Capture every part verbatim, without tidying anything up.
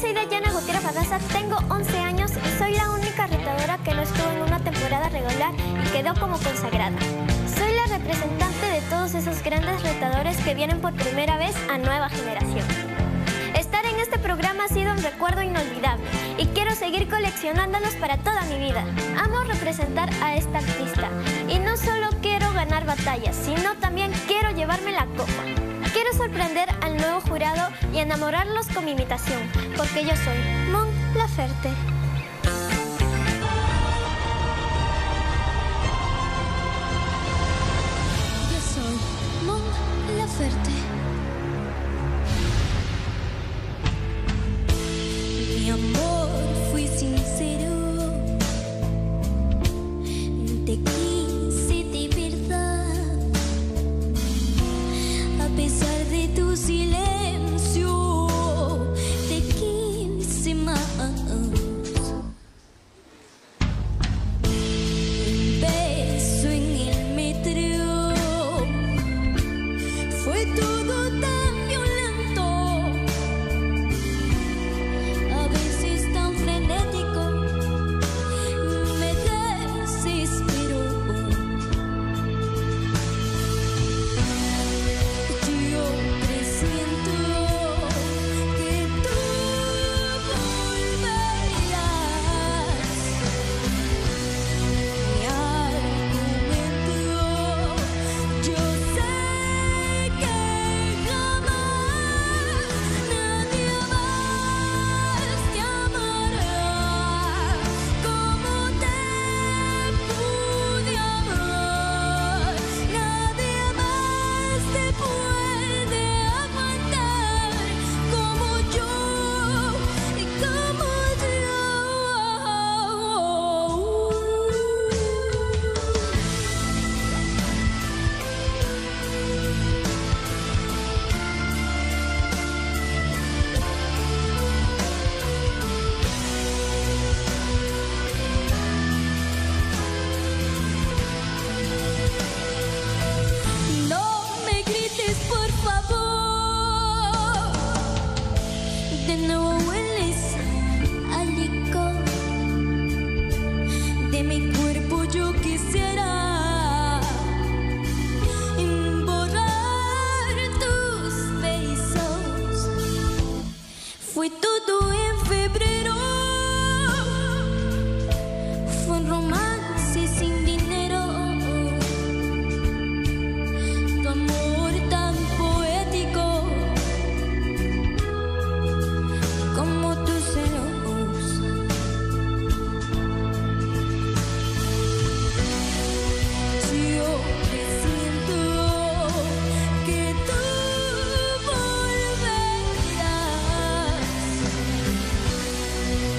soy Dayana Gutiérrez Fadaza, tengo once años y soy la única retadora que no estuvo en una temporada regular y quedó como consagrada. Soy la representante de todos esos grandes retadores que vienen por primera vez a Nueva Generación. Estar en este programa ha sido un recuerdo inolvidable y quiero seguir coleccionándolos para toda mi vida. Amo representar a esta artista y no solo quiero ganar batallas, sino también quiero llevarme la copa. Quiero sorprender al nuevo jurado y enamorarlos con mi imitación, porque yo soy Mon Laferte. Yo soy Mon Laferte. Mi amor, fui sincero. Te quise de verdad. A pesar de tu silencio, te quise más. Un beso en el metro fue todo tan violento, a veces tan frenético, me desesperó. Yo presiento que tú volverás. Mi argumento, yo sé que jamás nadie más te amará como te pude amar. Nadie más te puede aguantar como yo, como yo. No me grites, por favor. De nuevo hueles a licor. De mi cuerpo yo quisiera borrar tus besos. Fue todo en febrero. Fue un romance sin dinero. Tu amor tan poético como tus celos. Yo presiento que tú volverás.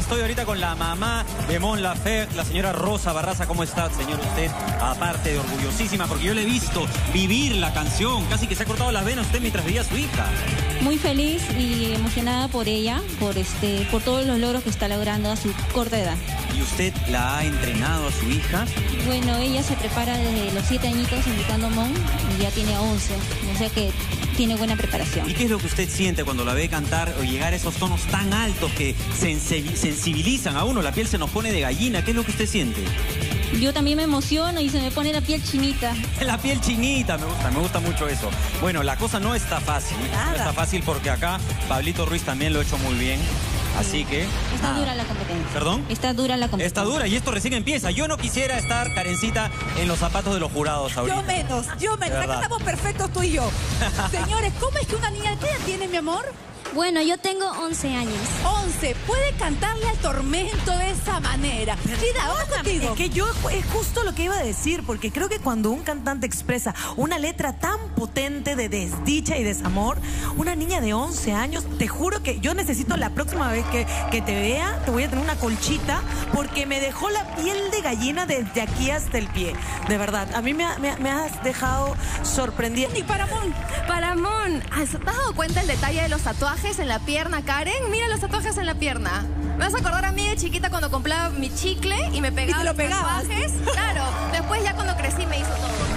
estoy ahorita con la mamá de Mon Laferte, la señora Rosa Barraza. ¿Cómo está, señor? Usted, aparte de orgullosísima, porque yo le he visto vivir la canción. Casi que se ha cortado las venas usted mientras veía a su hija. Muy feliz y emocionada por ella, por, este, por todos los logros que está logrando a su corta edad. ¿Y usted la ha entrenado a su hija? Bueno, ella se prepara desde los siete añitos invitando a Mon y ya tiene once, o sea que tiene buena preparación. ¿Y qué es lo que usted siente cuando la ve cantar o llegar a esos tonos tan altos que sensibilizan a uno? La piel se nos pone de gallina. ¿Qué es lo que usted siente? Yo también me emociono y se me pone la piel chinita. La piel chinita, me gusta, me gusta mucho eso. Bueno, la cosa no está fácil. Nada. No está fácil porque acá Pablito Ruiz también lo ha hecho muy bien. Así que... Está ah. dura la competencia. ¿Perdón? Está dura la competencia. Está dura y esto recién empieza. Yo no quisiera estar, Karencita, en los zapatos de los jurados ahorita. Yo menos, yo menos. Acá estamos perfectos tú y yo. Señores, ¿cómo es que una niña... ¿Qué edad tiene, mi amor? Bueno, yo tengo once años. once. Puede cantarle al tormento de esa manera. Chida, vamos contigo. Es que yo es justo lo que iba a decir, porque creo que cuando un cantante expresa una letra tan potente de desdicha y desamor, una niña de once años, te juro que yo necesito la próxima vez que, que te vea, te voy a tener una colchita, porque me dejó la piel de gallina desde aquí hasta el pie. De verdad, a mí me, me, me has dejado sorprendida. Y para Mon, para Mon, ¿has dado cuenta el detalle de los tatuajes en la pierna, Karen? Mira los tatuajes en la pierna. Me vas a acordar a mí de chiquita cuando compraba mi chicle y me pegaba ¿Y te lo los pegabas? tatuajes. Claro, después ya cuando crecí me hizo todo,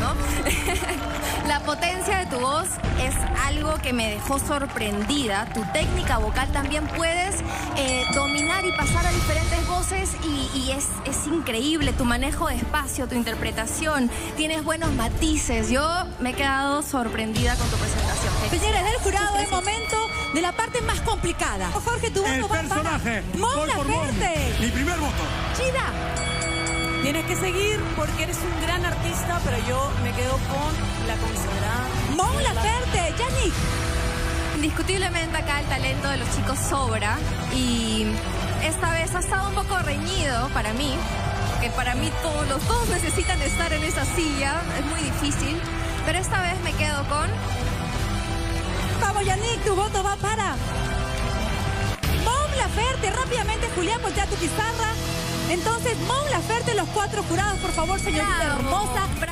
¿no? La potencia de tu voz es algo que me dejó sorprendida. Tu técnica vocal también puedes eh, dominar y pasar a diferentes voces y, y es, es increíble. Tu manejo de espacio, tu interpretación, tienes buenos matices. Yo me he quedado sorprendida con tu presentación. Señores del jurado, es momento de la parte más complicada. Jorge, tu voto va personaje. para Mon Laferte. Mi primer voto. Chida. Tienes que seguir porque eres un gran artista, pero yo me quedo con la considerada Mon Laferte. Yannick. Indiscutiblemente acá el talento de los chicos sobra y esta vez ha estado un poco reñido para mí, porque para mí todos los dos necesitan estar en esa silla, es muy difícil, pero esta vez me quedo con... Vamos, Yannick, tu voto va para Mon Laferte. Rápidamente, Julián, voltea tu pizarra. Entonces, Mon Laferte, los cuatro jurados, por favor, señorita Bravo, hermosa. bravo.